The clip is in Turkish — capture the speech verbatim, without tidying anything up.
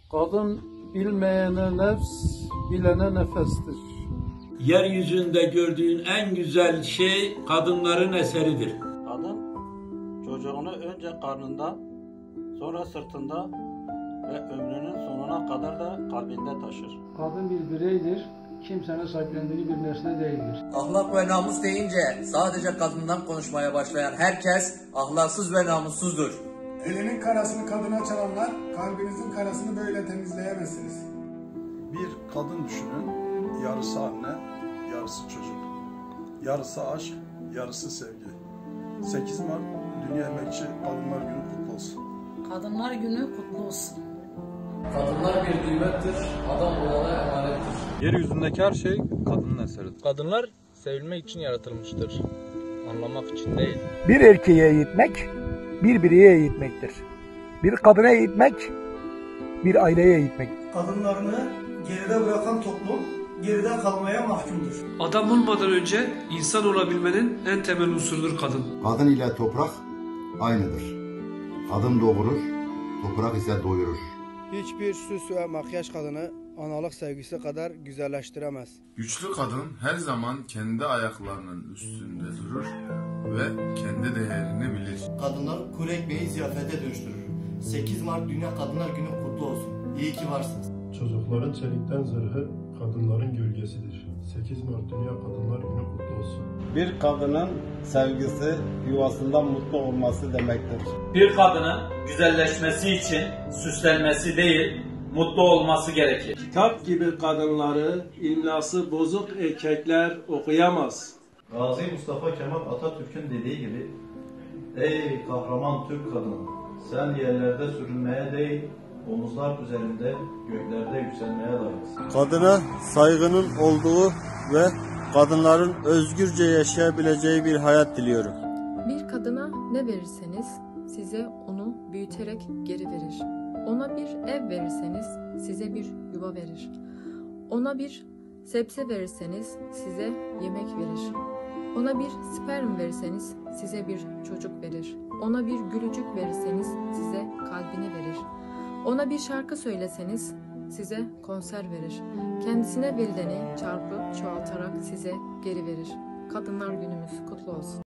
Kadın bilmeyene nefs, bilene nefestir. Yeryüzünde gördüğün en güzel şey kadınların eseridir. Kadın çocuğunu önce karnında, sonra sırtında ve ömrünün sonuna kadar da kalbinde taşır. Kadın bir bireydir, kimsenin sahiplendiği bir nesne değildir. Ahlak ve namus deyince sadece kadından konuşmaya başlayan herkes ahlaksız ve namussuzdur. Elinin karasını kadına çalanlar, kalbinizin karasını böyle temizleyemezsiniz. Bir kadın düşünün, yarısı anne, yarısı çocuk. Yarısı aşk, yarısı sevgi. sekiz Mart Dünya Emekçi Kadınlar Günü kutlu olsun. Kadınlar Günü kutlu olsun. Kadınlar bir nimettir, adam olana emanettir. Yeryüzündeki her şey kadının eseridir. Kadınlar sevilmek için yaratılmıştır, anlamak için değil. Bir erkeğe eğitmek, bir bireye eğitmektir. Bir kadına eğitmek, bir aileye eğitmek. Kadınlarını geride bırakan toplum, geride kalmaya mahkumdur. Adam olmadan önce insan olabilmenin en temel unsurudur kadın. Kadın ile toprak aynıdır. Kadın doğurur, toprak ise doyurur. Hiçbir süs ve makyaj kadını analık sevgisi kadar güzelleştiremez. Güçlü kadın her zaman kendi ayaklarının üstünde durur ve kendi değerini bilir. Kadınlar kuru ekmeği ziyafete dönüştürür. sekiz Mart Dünya Kadınlar Günü kutlu olsun. İyi ki varsınız. Çocukların çelikten zırhı kadınların gölgesidir. sekiz Mart Dünya Kadınlar Günü kutlu olsun. Bir kadının sevgisi yuvasından mutlu olması demektir. Bir kadının güzelleşmesi için süslenmesi değil, mutlu olması gerekir. Kitap gibi kadınları imlası bozuk erkekler okuyamaz. Gazi Mustafa Kemal Atatürk'ün dediği gibi, ey kahraman Türk kadını, sen yerlerde sürünmeye değil, omuzlar üzerinde göklerde yükselmeye layıksın. Kadına saygının olduğu ve kadınların özgürce yaşayabileceği bir hayat diliyorum. Bir kadına ne verirseniz size onu büyüterek geri verir. Ona bir ev verirseniz size bir yuva verir. Ona bir sebze verirseniz size yemek verir. Ona bir sperm verirseniz size bir çocuk verir. Ona bir gülücük verirseniz size kalbini verir. Ona bir şarkı söyleseniz size konser verir. Kendisine verileni çarpıp çoğaltarak size geri verir. Kadınlar Günümüz kutlu olsun.